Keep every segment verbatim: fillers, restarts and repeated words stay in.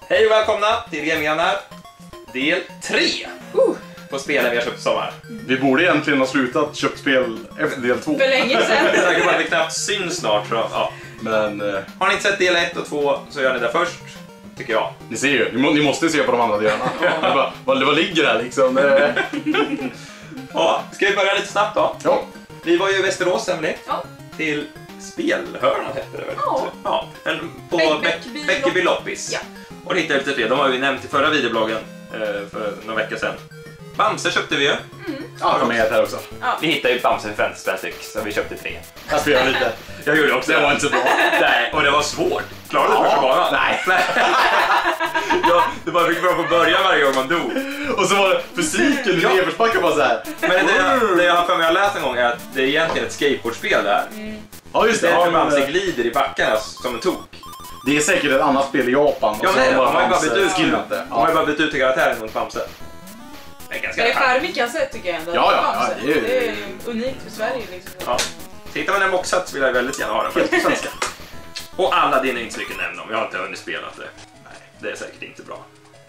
Hej och välkomna till Gamingrannar del tre uh, på spelen vi har köpt i sommar. Vi borde egentligen ha slutat köpt spel efter del två. För länge sedan. Det är bara att vi knappt syns snart. Så, ja. Men eh, har ni inte sett del ett och två så gör ni det först, tycker jag. ni ser ju, ni, må, ni måste se på de andra delarna. Det bara, vad, vad ligger där liksom? Eh. Ja, ska vi börja lite snabbt då? Ja. Vi var ju i Västerås, Emily. Ja. Till Spelhörnan hette det väl? Ja. Ja. En, på Bäck- Bäckeby Bäckeby Loppis. Ja. Och det hittade lite fler. De har vi nämnt i förra videobloggen eh, för några veckor sedan. Bamse köpte vi ju. Ja, de är med här också. Ja. Vi hittade ju Bamse för femtio spänn styck, så vi köpte tre. Jag spelar lite. Jag gjorde också. Det var inte så bra. Nej, och det var svårt. Klarade du Ja. första banan? Nej. Ja, det bara fick bra på början varje gång man dog. Och så var det fysiken i Ja. nedförsbacken bara så här. Men det jag, det jag har för mig att läsa en gång är att det är egentligen ett skateboardspel där. Ja, just Det det. är Ja, för men, Bamse eh, glider i backarna som en tok. det är säkert ett annat spel i Japan. och Ja, så men det är det. har De har ju bara Bamse bytt ut skinnat det. De har ju Ja. bara bytt ut till karaktären mot Bamse. Det är ganska Det är charmigt. charmig kassett tycker jag ändå. Ja, ja, ja, det, det är... är det ju- är unikt för Sverige liksom. Ja. Tittar man en boxat så vill jag väldigt gärna ha den. Helt på svenska. Och alla dina är inte så mycket nämna om. Jag har inte hunnit spela det. Nej, det är säkert inte bra.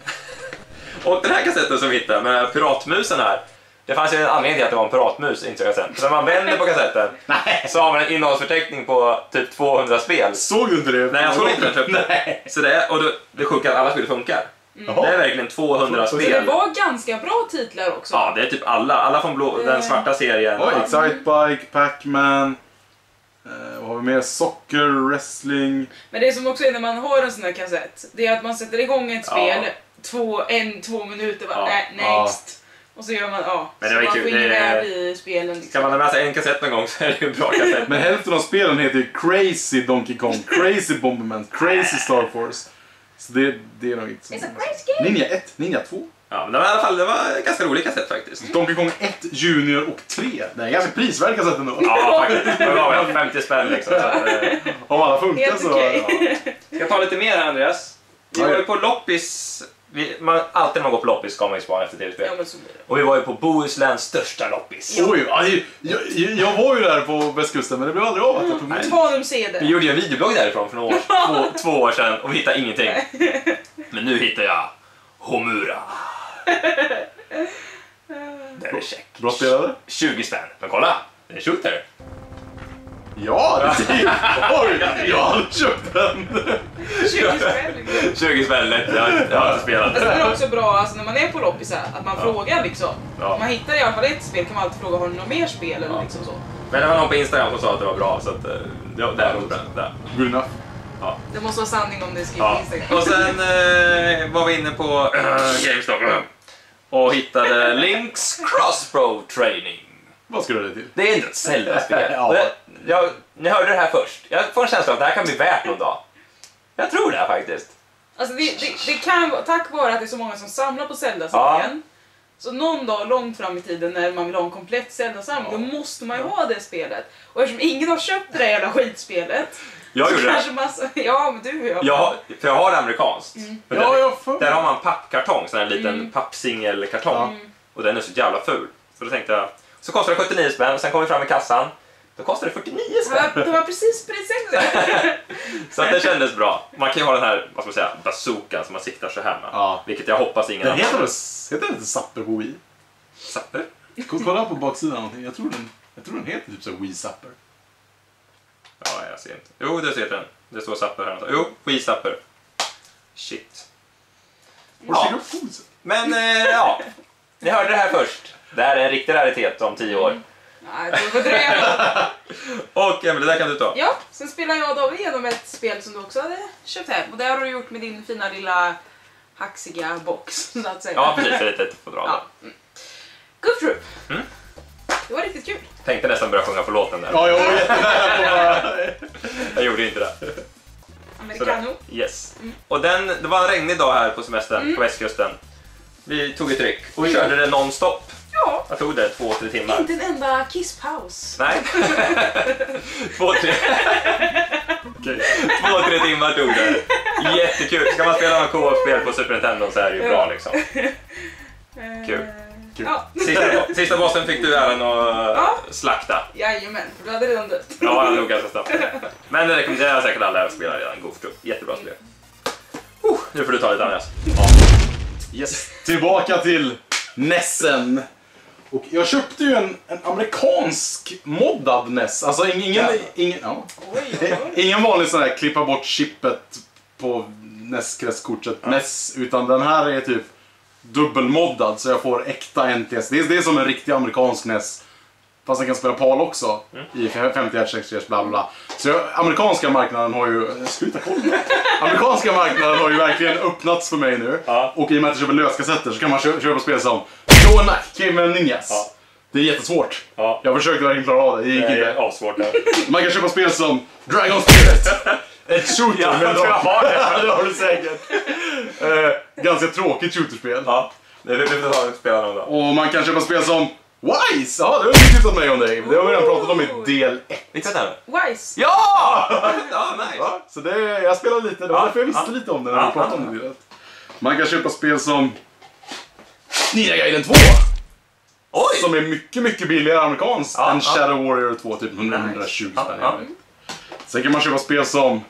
Och den här kassetten som vi hittade med piratmusen här. Det fanns ju en anledning till att det var en piratmus, inte jag sen. Så när man vänder på kassetten Nej. så har man en innehållsförteckning på typ tvåhundra spel. Såg du inte det? Nej, jag såg inte den köpte. Nej. Så det är, och då, det sjuka är att alla spel funkar. Jaha. Det är verkligen tvåhundra Så Så det spel. var ganska bra titlar också. Ja, det är typ alla. Alla från blå, den svarta serien. Oj, Excitebike, Pac-Man. Eh, vad har vi mer? Soccer, wrestling. Men det som också är när man har en sån här kassett, det är att man sätter igång ett Ja. spel, två, en, två minuter, bara, Ja. äh, next. Och så gör man, ja. Men det så var man kul. får in Det- med i spelen. Liksom. Ska man ha med sig en kassett någon gång så är det ju en bra kassett. Men hälften av spelen heter ju Crazy Donkey Kong, Crazy Bomberman, Crazy Star Force. Så det, det är nog inte så. It's a crazy game! Ninja ett, Ninja två, Ja, men det var i alla fall det var en ganska rolig kassett faktiskt. Donkey Kong ett, Junior och tre. Det är en ganska prisvärd kassett ändå. Ja, faktiskt. Det var väl femtio spänn liksom. Så att, eh. Om alla funkar Helt så... okej. Ja. Ska jag ta lite mer här, Andreas? Vi Ja, var ja. ju på loppis. Vi, man, alltid när man går på loppis ska man ju spara efter tv-spel. Ja, men så blir det. Och vi var ju på Bohusläns största loppis. Oj, aj, jag, jag, jag var ju där på västkusten men det blev aldrig av att jag tog med. Tanum C D. Vi gjorde ju en videoblogg därifrån för några år, två, två år sedan och vi hittade ingenting. Men nu hittar jag Homura. Det är check. Bra spelare? tjugo spänn. Men kolla, det är en shooter. Ja, det ser oj, jag har köpt den. tjugo spänn liksom. tjugo spänn lätt, jag, har- jag har inte spelat Det det. är också bra alltså, när man är på loppisar, att man frågar liksom. Ja. Om man hittar i alla fall ett spel kan man alltid fråga, har ni något mer spel eller Ja. liksom så. Men det var någon på Instagram som sa att det var bra så att, eh, ja, där gjorde den. Där. Good enough. Ja. Det måste vara sanning om det är skrivet Ja. på Instagram. Och sen eh, var vi inne på äh, GameStop och hittade Link's Crossbow Training. Vad ska du det till? Det är inte ett Zelda-spel. Ja. Och jag, jag, ni hörde det här först. Jag får en känsla av att det här kan bli värt någon dag. Jag tror det här faktiskt. Alltså det, det, det kan vara, tack vare att det är så många som samlar på Zelda-serien. Så någon dag långt fram i tiden när man vill ha en komplett Zelda-samling, Ja. då måste man ju ha det spelet. Och eftersom ingen har köpt det där jävla skitspelet. Jag så gjorde det. kanske massa, ja men du och jag. Jag, har- för jag har det amerikanskt. Men Ja, där, jag får... där har man pappkartong, sån här liten Mm. pappsingelkartong. Mm. Och den är så jävla ful. Så då tänkte jag, så kostar det sjuttionio spänn och sen kom vi fram i kassan. Då kostar det fyrtionio Det spänn. var, det var precis på det sättet. Så att det kändes bra. Man kan ju ha den här, vad ska man säga, bazookan som man siktar så här med. Ja. Vilket jag hoppas ingen Den heter annan. väl heter den inte Zapper på Wii? Zapper? Ko- Kolla på baksidan någonting. Jag tror den, jag tror den heter typ så här Wii Zapper. Ja, jag ser inte. Jo, det ser den. Det står Zapper här. Jo, Wii Zapper. Shit. Var Ja. ser du upp fosen? Men eh, ja, ni hörde det här först. Det här är en riktig raritet om tio år. Nej, det får dröja. Och Emily, det där kan du ta. Ja, sen spelar jag då igenom ett spel som du också hade köpt hem. Och det har du gjort med din fina lilla haxiga box, så att säga. Ja, precis. Det är lite fodral. Ja. Mm. Goof Troop. Mm. Det var riktigt kul. Tänkte nästan börja sjunga på låten där. Ja, jag var jättenära på bara... Jag gjorde inte det. Americano. Sådär. Yes. Och den, det var en regnig dag här på semestern Mm. på västkusten. Vi tog ett tryck och vi körde det non-stop. Ja, Jag tog det två, tre timmar. inte en enda kisspaus. Nej. två, tre. Okej. två, tre timmar tog det. Jättekul. Ska man spela någon co-op-spel på Super Nintendo så är det ju bra liksom. Kul. Eh, Kul. Ja, Sista, sista bossen fick du äran att Ja. slakta. jajamän, för du hade redan dött. Ja, jag nog ganska snabbt. Men det rekommenderar jag säkert alla att spela redan. Goof Troop. Jättebra spel. Oh, nu får du ta lite Andreas. Ja. Yes. Tillbaka till Nessen. Och jag köpte ju en, en amerikansk moddad N E S. Alltså ingen, Ja. ingen, ja. Oj, oj, oj. ingen vanlig sån här klippa bort chippet på N E S-kretskortet ja. N E S. Utan den här är typ dubbelmoddad så jag får äkta N T S. Det är, det är som en riktig amerikansk N E S. Fast den kan spela PAL också. Mm. I femtio hertz, sextio hertz, bla bla. Så jag, amerikanska marknaden har ju... Sluta kolla! Amerikanska marknaden har ju verkligen öppnats för mig nu. Ja. Och i och med att jag köper löskassetter så kan man köpa, köpa spel som Joe Knight, Caveman Ninjas. Ja. Det är jättesvårt. Ja. Jag försökte verkligen klara av det. Det gick det inte. Är svårt, ja. Man kan köpa spel som Dragon Spirit. Ett shooter. Ja, med jag har det. Det har du säkert. uh, ganska tråkigt shooterspel. Ja. Det vill vi ta spela någon då. Och man kan köpa spel som Wise! Ja, det har du tipsat mig om dig. Det har vi redan pratat om i del ett. Vilka är det? Wise! Ja! Ja, nice. Ja, så det, jag spelade lite, det var ja, därför jag visste ja. lite om det när ja, vi pratade ja. om det. Man kan köpa spel som Ninja Gaiden två. Oj! Som är mycket, mycket billigare amerikanskt ja, än ja. Shadow Warrior två, typ etthundratjugo nice. spänn. Ja, ja. Sen kan man köpa spel som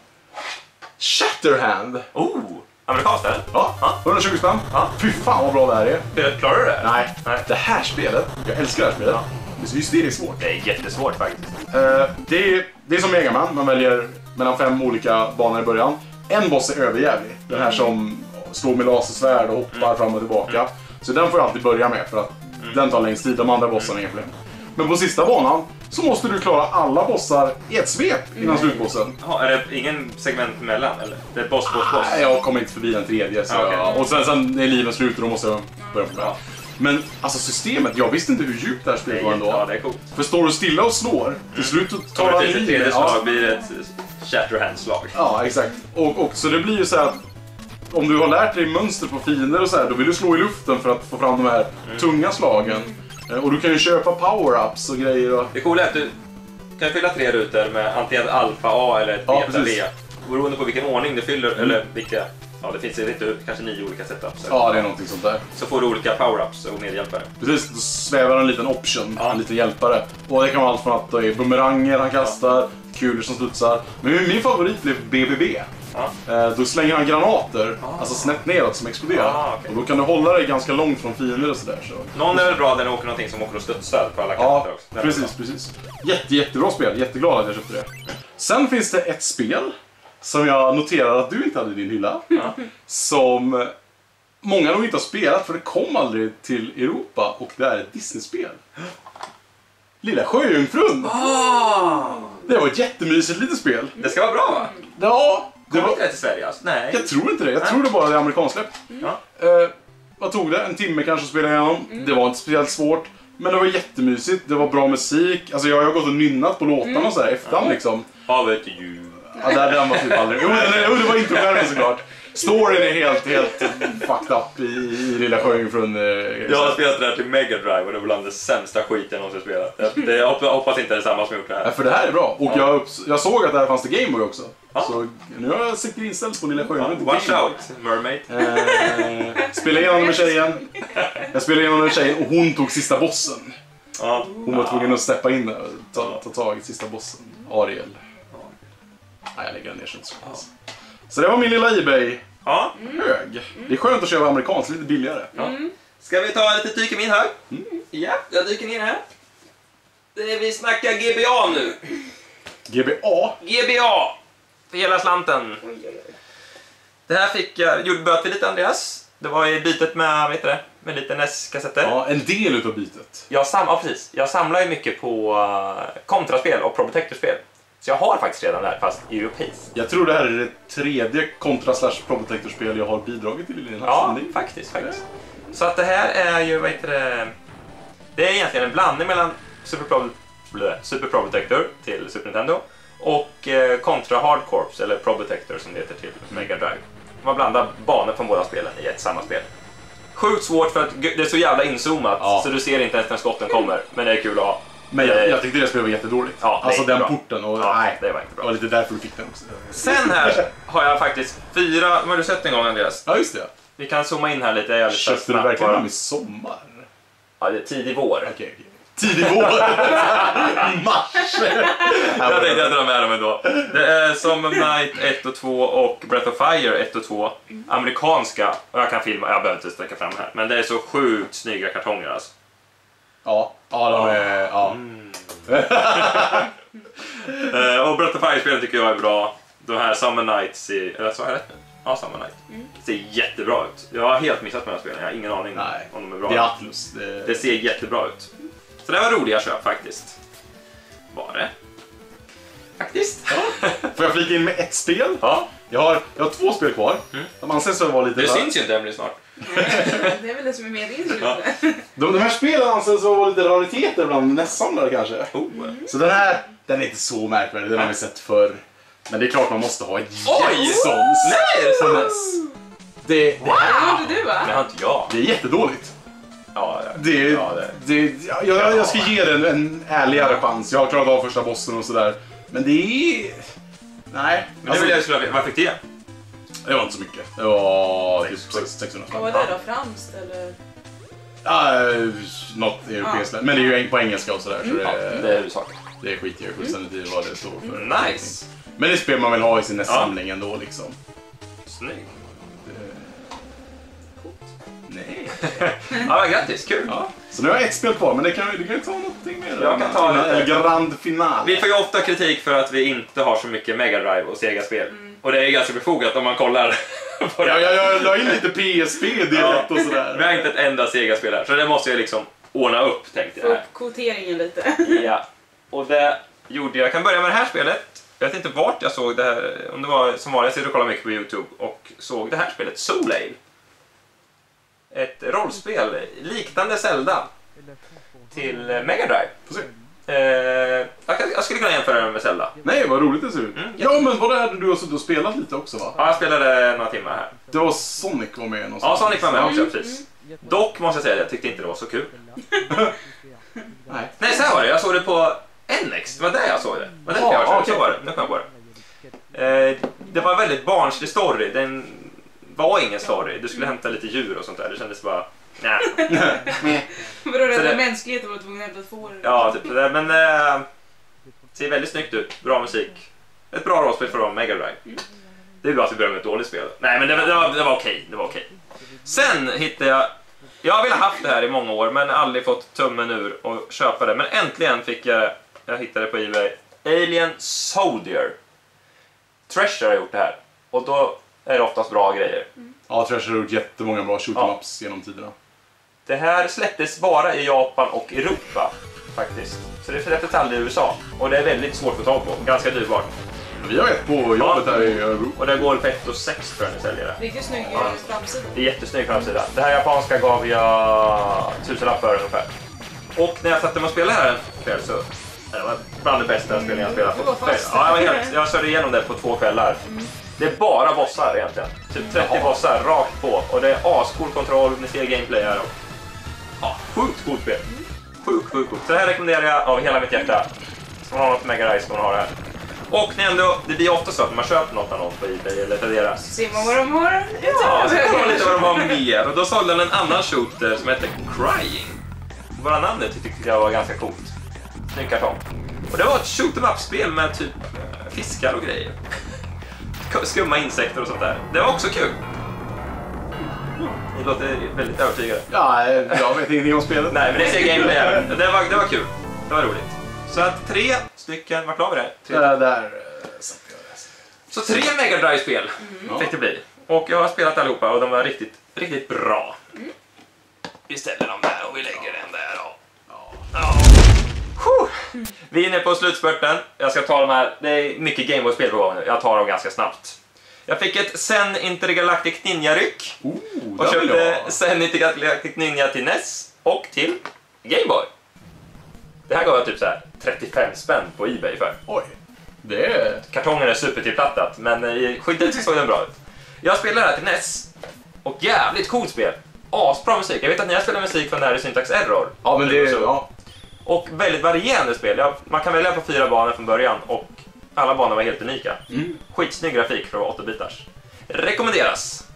Shatterhand. Oh! Amerikanskt eller? Ja, etthundratjugo spänn. Ja. Fy fan vad bra det här är. Spelet, klarar du det? Nej, Nej. det här spelet, jag älskar det här spelet. Ja. Det är hysteriskt svårt. Det är jättesvårt faktiskt. Uh, det, är, det är som Mega Man, man väljer mellan fem olika banor i början. En boss är överjävlig. Den här som slår med lasersvärd och hoppar mm. fram och tillbaka. Mm. Så den får jag alltid börja med för att mm. den tar längst tid, de andra bossarna är problem. Men på sista banan så måste du klara alla bossar i ett svep innan mm. slutbossen. Ja, är det ingen segment mellan eller? Det är boss, boss, boss? Nej, jag kommer inte förbi den tredje. Så ah, okay. jag, och sen, sen är livet slut och då måste jag börja på det. Ja. Men alltså systemet, jag visste inte hur djupt det här spelet var ändå. Ja, det är coolt. För står du stilla och slår, mm. till slut tar han i. Till tredje slag ja. Blir det ett Shatterhand-slag. Ja, exakt. Och, och så det blir ju så här att om du har lärt dig mönster på fiender och så här, då vill du slå i luften för att få fram de här mm. tunga slagen. Och du kan ju köpa power-ups och grejer. Och... Det coola är att du kan fylla tre rutor med antingen alfa A eller ett beta ja, B. Beroende på vilken ordning du fyller, mm. eller vilka... Ja, det finns lite, kanske nio olika setups. Ja, det är någonting sånt där. Så får du olika power-ups och medhjälpare. Precis, då svävar en liten option, ja. En liten hjälpare. Och det kan vara allt från att det är bumeranger han kastar, ja. Kulor som studsar. Men min favorit blev B B B. Ja. Då slänger han granater, ah. alltså snett neråt som exploderar. Ah, okay. Och då kan du hålla dig ganska långt från fiender och sådär. Så. Någon är väl bra när du åker någonting som åker och studsar på alla kanter ja, också. Ja, precis, precis. Jätte, jättebra spel, jätteglad att jag köpte det. Sen finns det ett spel som jag noterar att du inte hade i din hylla. Ja. Som många nog inte har spelat för det kom aldrig till Europa och det är ett Disney-spel. Lilla Sjöjungfrun! Oh. Det var ett jättemysigt litet spel. Det ska vara bra va? Ja. Det var inte det till Sverige alltså? Nej. Jag tror inte det. Jag Nej. tror det bara är amerikansläpp. Mm. Ja. Uh, vad tog det? En timme kanske att spela igenom. Mm. Det var inte speciellt svårt. Men det var jättemysigt. Det var bra musik. Alltså jag har gått och nynnat på låtarna mm. och sådär efterhand mm. liksom. Av ett ljud. Ja, där den var typ aldrig. Jo, det, det var inte skärmen såklart. Storyn är helt, helt fucked up i, i Lilla Sjöjungfrun. Eh, jag har spelat det här till Mega Drive och det var bland det sämsta skiten jag någonsin spelat. Jag, det, jag hoppas inte det är samma som gjort det här. Ja, för det här är bra. Och ja. jag, jag såg att det här fanns till Game Boy också. Ja. Så nu har jag siktat inställt på Lilla Sjöjungfrun. Ja, watch out, Mermaid. Eh, spelade igenom med tjejen. Jag spelade igenom med tjejen och hon tog sista bossen. Ja. Hon var tvungen att steppa in där och ta, ta tag i sista bossen. Ariel. Nej, jag lägger den ner så inte ja. Så det var min lilla eBay. Ja. Hög. Mm. Det är skönt att köpa amerikanskt, lite billigare. Ja. Mm. Ska vi ta lite dyk i min hög? Mm. Ja, jag dyker ner här. Det är, vi snackar G B A nu. G B A? G B A. För hela slanten. Oj, oj, oj. Det här fick jag, gjorde böter lite Andreas. Det var i bytet med, vet du det, med lite N E S-kassetter. Ja, en del utav bytet. Jag, sam ja, precis. Jag samlar ju mycket på uh, kontraspel och Probotector-spel. Så jag har faktiskt redan det här, fast europeiskt. Jag tror det här är det tredje kontra slash Probotector-spel jag har bidragit till i den här Ja, sändning. faktiskt, faktiskt. Så att det här är ju, vad heter det... Det är egentligen en blandning mellan Super, Pro Super Probotector till Super Nintendo och eh, kontra Hard Corps, eller Probotector som det heter, till Mega Drive. Man blandar banor från båda spelen i ett samma spel. Sjukt svårt för att det är så jävla inzoomat, ja. Så du ser inte ens när skotten kommer, men det är kul att ha. Men jag, jag tyckte det spelet var jättedåligt. Ja, alltså den bra. porten och ja, nej, det var inte bra. Det var lite därför du fick den också. Sen här har jag faktiskt fyra, har du sett en gång Andreas? Ja, just det. Vi kan zooma in här lite. Jag köpte du verkligen dem i sommar? Ja, det är tidig vår. Okej, okej. tidig vår. Mars. Jag tänkte jag dra med dem ändå. Det är Summer Night ett och två och Breath of Fire ett och två. Amerikanska. Och jag kan filma, jag behöver inte sträcka fram här. Men det är så sjukt snygga kartonger alltså. Ja, ja de är... Ja. Mm. Och Breath of Fire-spelen tycker jag är bra. De här Summer Night ser... Eller så är det rätt? Ja, Summer Night. Mm. Ser jättebra ut. Jag har helt missat med de här spelen. Jag har ingen aning Nej. om de är bra. Det är Atlus. Det... det ser jättebra ut. Så det var roliga köp faktiskt. Var det? Faktiskt. Ja. Får jag flika in med ett spel? Ja. Jag har, jag har två spel kvar. Mm. De anses vara lite... Det syns ju inte Emily snart. Det är väl det som är meningen. Ja. De, de här spelen anses vara lite rariteter bland nästsamlare kanske. Oh. Så den här, den är inte så märkvärdig. Den har vi sett förr. Men det är klart man måste ha ett Jetsons. Nej, är det så? Det, Wow! Det har inte du va? Det har inte jag. det är jättedåligt. Ja, ja. Det, Ja, det. det, jag, jag, jag ska ge den en ärligare chans. Jag har klarat av första bossen och sådär. Men det är... Nej. Men det Alltså, vill jag skulle vad fick det? det var inte så mycket. Det var typ sexhundra Vad spänn. var det då? Franskt eller? Ja, något europeiskt. Men det är ju på engelska och sådär. Så det, Ja, det är huvudsaken. det skiter jag fullständigt i vad det står för. Nice. Men det är spel man vill ha i sin samling ändå liksom. Snygg. Nej. Ja, grattis, kul. Ja. Så nu har jag ett spel kvar, men det kan vi kan ta någonting mer. Jag kan ta en lite. grand final. Vi får ju ofta kritik för att vi inte har så mycket Mega Drive och Sega-spel. Mm. Och det är ganska befogat om man kollar på det. Ja, jag, jag la in lite P S P direkt Ja. och sådär. Vi har inte ett enda Sega-spel här, så det måste jag liksom ordna upp, tänkte jag. Upp kvoteringen lite. Ja, och det gjorde jag. Jag kan börja med det här spelet. Jag vet inte vart jag såg det här, om det var som vanligt, jag sitter och kollar mycket på YouTube och såg det här spelet, Soleil. Ett rollspel liknande Zelda till Mega Drive. Får se. Eh, jag, kan, jag skulle kunna jämföra det med Zelda. Nej, vad roligt det ser ut. Mm, ja, men vad är det du har suttit och spelat lite också va? Ja, jag spelade några timmar här. Det var Sonic var med någonstans. Ja, Sonic var med också, precis. Dock måste jag säga att jag tyckte inte det var så kul. Nej. Nej, så här var det. Jag såg det på N X. Det var där jag såg det. Det var därför jag Ja, var så. okej. Så var det. Nu kom jag på det. Eh, det var en väldigt barnslig story. Den var ingen story. Du skulle hämta lite djur och sånt där. Det kändes bara... Nej. Vadå, Så rädda det- mänskligheten var tvungen att hämta ett får? Ja, typ det. Men eh, ser väldigt snyggt ut. Bra musik. Ett bra rollspel för att vara Mega Drive. Det är bra att vi börjar med ett dåligt spel. Nej, men det, var- det var, det var okej. Det var okej. Sen hittade jag... Jag har velat haft det här i många år, men aldrig fått tummen ur och köpa det. Men äntligen fick jag... Jag hittade det på eBay. Alien Soldier. Treasure har gjort det här. Och då är det oftast bra grejer. Ja, Treasure har gjort jättemånga bra shoot 'em Ja. ups genom tiderna. Det här släpptes bara i Japan och Europa faktiskt. Så det släpptes aldrig i U S A. Och det är väldigt svårt att få tag på. Ganska dyrbart. Vi har ett på jobbet här i Örebro. Och det går på ett och sex tror jag ni säljer det. Riktigt snygg framsida. Det är jättesnygg framsida. Det här japanska gav jag tusenlapp för ungefär. Och när jag satte mig och spelade här en kväll så... Det var bland det bästa spelen jag spelat Du var på. fast. Ja, jag, var helt, jag körde igenom det på två kvällar. Det är bara bossar egentligen. Typ trettio Jaha. bossar rakt på. Och det är ascool kontroll, ni ser gameplay här. Och, ja, sjukt coolt spel. Sjukt, sjukt coolt. Så det här rekommenderar jag av hela mitt hjärta. Ska man ha något Mega Drive ska man ha det här. Och ni ändå, det blir ofta så att man köper något av någon på eBay eller Tradera. Ser man vad de har? Ja, så kollar man lite vad de har mer. Och då sålde den en annan shooter som heter Crying. Bara namnet tyckte jag var ganska coolt. Snygg kartong. Och det var ett shoot 'em up-spel med typ eh, fiskar och grejer. Skumma insekter och sånt där. Det var också kul. Ni låter väldigt övertygade. Ja, jag vet ingenting om spelet. Nej, men det ser gameplay här. Det var, det var kul. Det var roligt. Så att tre stycken, vart la vi det? Tre. Där, där eh, satt jag där. Så tre Mega Drive-spel Ja. fick det bli. Och jag har spelat allihopa och de var riktigt, riktigt bra. Vi ställer dem där och vi lägger den där. Och... Ja. Huh. Vi är inne på slutspurten. Jag ska ta de här. Det är mycket Gameboy-spel på gång nu. Jag tar dem ganska snabbt. Jag fick ett Zen Intergalactic Ninja-ryck. Oh, Och där vill köpte jag. Zen Intergalactic Ninja till N E S och till Gameboy. Det här gav jag typ så här trettiofem spänn på eBay för. Oj. Det är... Kartongen är supertillplattat, men i skyddet såg den bra ut. Jag spelar det här till N E S. Och jävligt coolt spel. Asbra musik. Jag vet att ni har spelat musik från det här i Syntax Error. Ja, men det är... Ja. Och väldigt varierande spel. Jag, man kan välja på fyra banor från början och alla banor var helt unika. Mm. Skitsnygg grafik för att vara åtta bitars. Rekommenderas.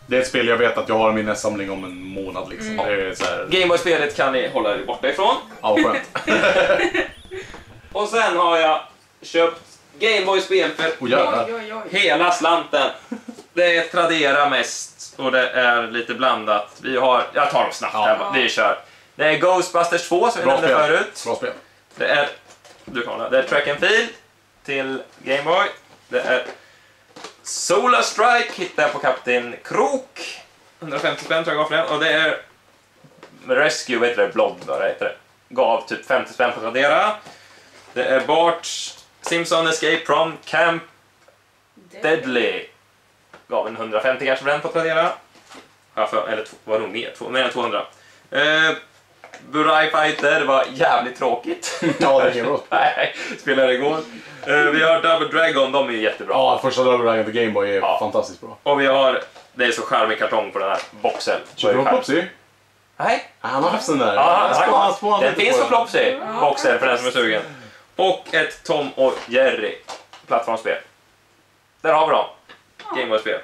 Det är ett spel jag vet att jag har i min nästsamling om en månad liksom. Mm. Det är så här... Gameboy-spelet kan ni hålla er borta ifrån. Ja, vad skönt. Och sen har jag köpt Gameboy-spel för Oh, jävlar. Oj, oj, oj. hela slanten. Det är Tradera mest och det är lite blandat. Vi har, jag tar dem snabbt Ja. här, vi kör. Det är Ghostbusters två som vi Bra nämnde spel. förut. Bra spel. Det är, du kollar, det är Track and Field till Gameboy. Det är Solar Strike, hittar jag på Kapten Krok. hundrafemtio spänn tror jag gav för den. Och det är Rescue, vad heter det? Blood, vad heter det? Gav typ femtio spänn på Tradera. Det är Bart Simpson Escape from Camp Deadly. Gav en hundrafemtio kanske för den på Tradera. Ja, för, eller var nog mer, två, mer än tvåhundra. Eh, Burai Fighter var jävligt tråkigt. Ja, det är bra. Nej, spelade igår. Eh, vi har Double Dragon, de är jättebra. Ja, första Double Dragon för Game Boy är Ja. fantastiskt bra. Och vi har, det är så charmig kartong på den här boxen. Köper du Plopsy? Nej. Han har haft den där. Ja, Jag spanar- spanar den lite finns på den. Flopsy, Ja. boxen för den som är sugen. Och ett Tom och Jerry plattformsspel. Där har vi dem. Gameboy-spel.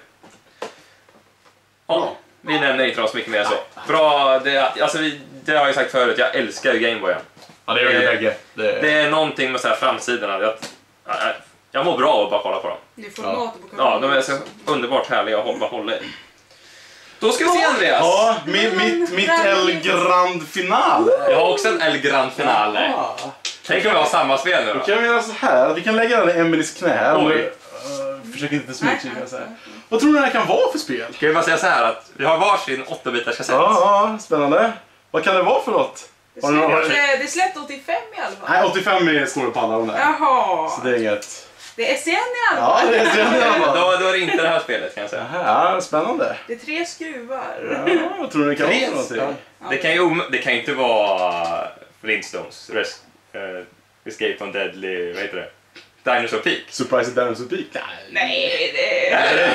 Ja, vi nämner inte dem så mycket mer så. Bra, det, alltså vi, det har jag ju sagt förut, jag älskar ju Gameboyen. Ja, det gör vi Eh, bägge. Det... Det är någonting med så här framsidorna. Jag, jag, jag mår bra av att bara kolla på dem. Det är formatet på Ja, de är så underbart härliga att hålla, hålla i. Då ska vi se, Andreas. Ja, mitt, mitt, mitt El Grand Final. Jag har också en El Grand Finale. Ja. Tänk om vi har samma spel nu Då då. kan vi göra så här. Vi kan lägga den i Emelies knä här. Om Oj. du, uh, försök inte smygkika så här. Vad tror du det här kan vara för spel? Ska vi bara säga så här att vi har varsin åtta bitars kassett. Ja, ja, spännande. Vad kan det vara för något? Det Har du någon- släppte- det släppte åttiofem i alla fall. Nej, åttiofem är står det på alla de där. Jaha. Så det är inget. Det är S N i alla Ja, fall. det är det i alla fall. Då, då är det inte det här spelet kan jag säga. Jaha, spännande. Det är tre skruvar. Ja, vad tror du det kan vara för Tre? någonting? Det kan ju, om- det kan ju inte vara Flintstones, Res, uh, Escape from Deadly, vad heter det? Dinosaur Peak. Surprise at Dinosaur Peak? Nej. Nej, det är... Eller?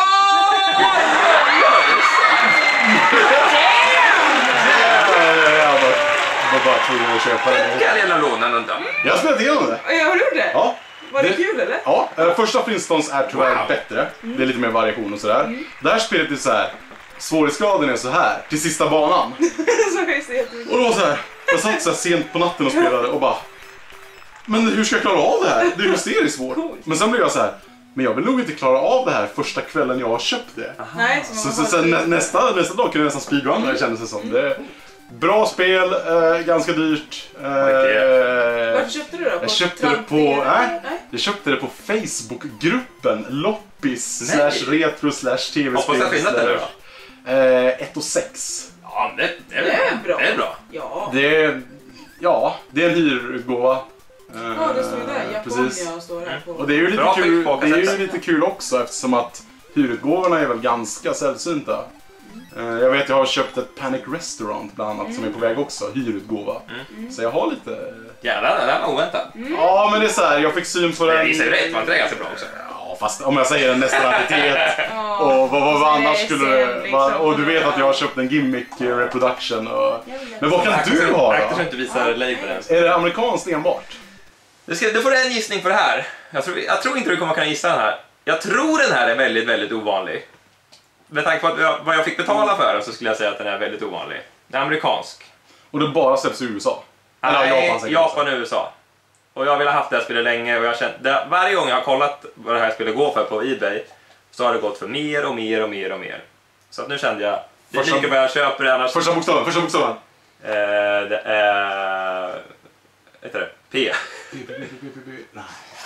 Jag var, var bara tvungen att köpa den. Kan jag låna den då? Jag har spelat igenom det. Ja, har du gjort det? Ja. Var det, Det- kul eller? Ja, eh, första Flintstones är tyvärr Wow. bättre. Det är lite mer variation och sådär. Det här spelet är så här. Svårighetsgraden är så här till sista banan. Så jag ser jättemycket. Och då var så här. Jag satt så här sent på natten och spelade och bara. Men hur ska jag klara av det här? Det är hysteriskt svårt. Men sen blev jag så här. Men jag vill nog inte klara av det här första kvällen jag har köpt det. Nej, som Så, man så, har så hört. nä, nästa, nästa dag kunde jag nästan speedrunna, det kändes det som. Det är bra spel, eh, ganska dyrt. Eh, Varför köpte du då? På jag köpte det på, Tramp- nej, jag köpte det på Facebookgruppen Loppis Nej. slash retro slash tv-spel. Hoppas jag finner det nu då. Eh, ett och sex. Ja, det, det, är, Det är bra. Det är bra. Ja. Det är, ja, det är en hyrgåva. Eh, Ja, det står ju där. precis. Japonia står här på. Och det är ju lite Bra kul, skick på det är ju kassetten. lite kul också eftersom att hyrutgåvorna är väl ganska sällsynta. Eh, Jag vet jag har köpt ett Panic Restaurant bland annat som är på väg också, hyrutgåva. Så jag har lite... Jävlar, den där var oväntad. Ja, men det är så här, jag fick syn på Men den... jag gissar ju rätt, var inte det ganska bra också? Ja, fast om jag säger en nationalitet Ja. och vad, vad, vad annars Nej, skulle sen det... liksom. va- Och du vet att jag har köpt en gimmick eh, reproduction och... Men vad kan Akta du så- ha Akta så då? inte visar labeln ens. Är det amerikanskt enbart? Du, ska, du får en gissning för det här. Jag tror, jag tror inte du kommer kunna gissa den här. Jag tror den här är väldigt, väldigt ovanlig. Med tanke på att jag, vad jag fick betala för den så skulle jag säga att den är väldigt ovanlig. Den är amerikansk. Och det bara släpps i U S A? Eller Nej, Japan säkert Japan också. och U S A. Och jag ville ha haft det här spelet länge och jag känt, det, varje gång jag har kollat vad det här spelet går för på eBay så har det gått för mer och mer och mer och mer. Så att nu kände jag, det är Första- lika bra jag köper det annars. Första bokstaven, första bokstaven. Eh, det är... Vad heter det? P. Nej.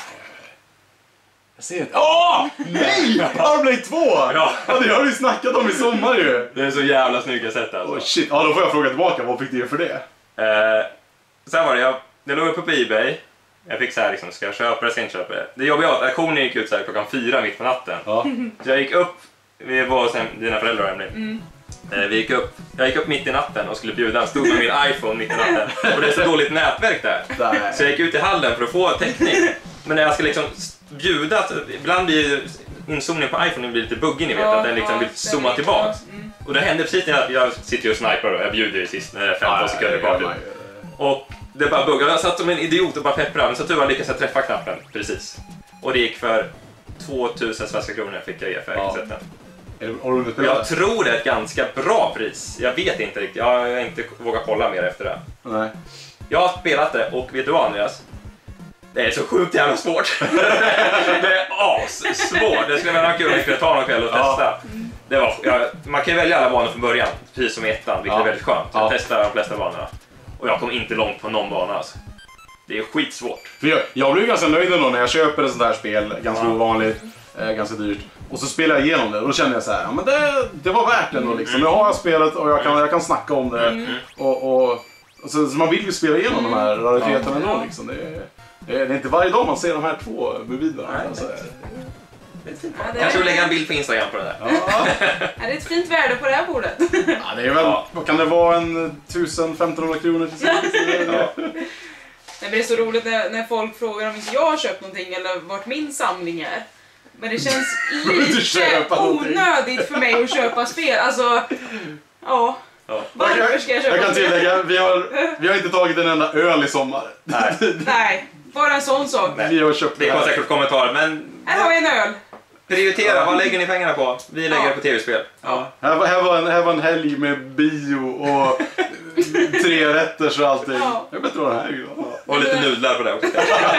Jag ser inte. Åh! Nej! Powerblade två! Ja. Ja, det har vi snackat om i sommar ju. Det är så jävla snygga sätt alltså. Oh, shit. Ja, då får jag fråga tillbaka. Vad fick du ge för det? Eh, sen var det, jag, jag låg uppe på eBay. Jag fick så här liksom, ska jag köpa det, ska jag inte köpa det? Det jobbiga var att auktionen gick ut så här klockan fyra mitt på natten. Ja. Så jag gick upp, vi var hos hem- dina föräldrar Emily. Mm. Eh, vi gick upp, jag gick upp mitt i natten och skulle bjuda, stod med min iPhone mitt i natten. Och det är så dåligt nätverk där. Där. Så jag gick ut i hallen för att få täckning. Men när jag ska liksom bjuda, så ibland blir inzoomningen på iPhone blir lite buggig, ni vet, Ja, att den liksom ja, vill den zooma är- tillbaks. Mm. Och det hände precis när jag, jag sitter ju och snipar då, jag bjuder ju sist när det är femton sekunder kvar typ. Och det bara buggade, jag satt som en idiot och bara pepprade, men så tur var lyckades jag träffa knappen precis. Och det gick för tvåtusen svenska kronor fick jag ge för Ja. kassetten. Är det- Har du hunnit spela? Jag tror det är ett ganska bra pris. Jag vet inte riktigt. Jag har inte vågat kolla mer efter det. Nej. Jag har spelat det och vet du vad, Andreas? Det är så sjukt jävla svårt. Det är assvårt. Det skulle vara kul att kunna ta någon kväll och Ja. testa. Det var, ja, man kan ju välja alla banor från början, precis som i ettan, vilket Ja. är väldigt skönt. Jag Ja. testade de flesta banorna. Och jag kom inte långt på någon bana alltså. Det är skitsvårt. För jag, jag blir ganska nöjd ändå när jag köper ett sånt här spel, ganska Ja. ovanligt, eh, ganska dyrt. Och så spelar jag igenom det och då känner jag så här, ja men det, det var värt det ändå liksom. Nu har jag spelet och jag kan, jag kan snacka om det. Och, och, och så, så man vill ju spela igenom de här rariteterna ändå liksom. Det är, det är inte varje dag man ser de här två bevidna. Nej, Alltså, Ja, det, Kanske är, vi lägger en bild på Instagram på det där. ja. ja, det är ett fint värde på det här bordet. Ja, det är väl, Ja. vad kan det vara, en tusen femtonhundra kronor till sist? Ja. Nej, men det är så roligt när, när folk frågar om inte jag har köpt någonting eller vart min samling är. Men det känns inte lite köpa någonting. onödigt för mig att köpa spel. Alltså, ja. Ja. Varför ska jag köpa Jag kan spel? tillägga, vi har, vi har inte tagit en enda öl i sommar. Nej. Nej, bara en sån sak. Nej. Vi har köpt Det det kommer här. säkert kommentarer, men Här har vi en öl. prioritera. Vad lägger ni pengarna på? Vi lägger Ja. det på tv-spel. Ja. Här var, här, var en, här var en helg med bio och tre rätter och allting. Ja. Jag vet inte vad det här är. Ja. Och lite nudlar på det också.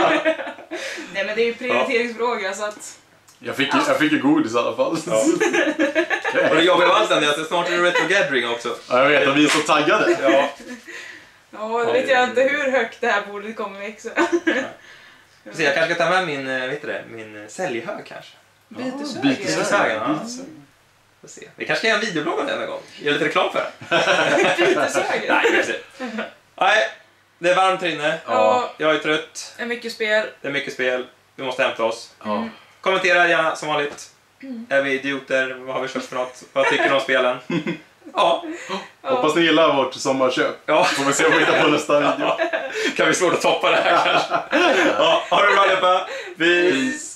Nej, men det är ju prioriteringsfråga så att... Jag fick, ju- jag fick ju godis i alla fall. Ja. Och det jobbiga av allt är att snart är det Retro Gathering också. Ja, jag vet, och vi är så taggade. Ja. Ja, då vet jag inte hur högt det här bordet kommer växa. Så jag kanske ska ta med min, eh, vet du det, min eh, säljhög kanske. Byteshög. Byteshög, ja. Byteshög. Får se. Vi kanske ska göra en videoblogg om det en gång. Göra lite reklam för det. Byteshög. Nej, vi får se. Nej, det är varmt här inne. Ja, Jag är trött. det är mycket spel. Det är mycket spel. Vi måste hämta oss. Ja. Kommentera gärna som vanligt. Är vi idioter? Vad har vi köpt för något? Vad tycker ni om spelen? Ja. Hoppas ni gillar vårt sommarköp. Ja. Får vi se om vi hittar på nästa video. Kan bli svårt att toppa det här kanske. Ja, ha det bra allihopa. Vi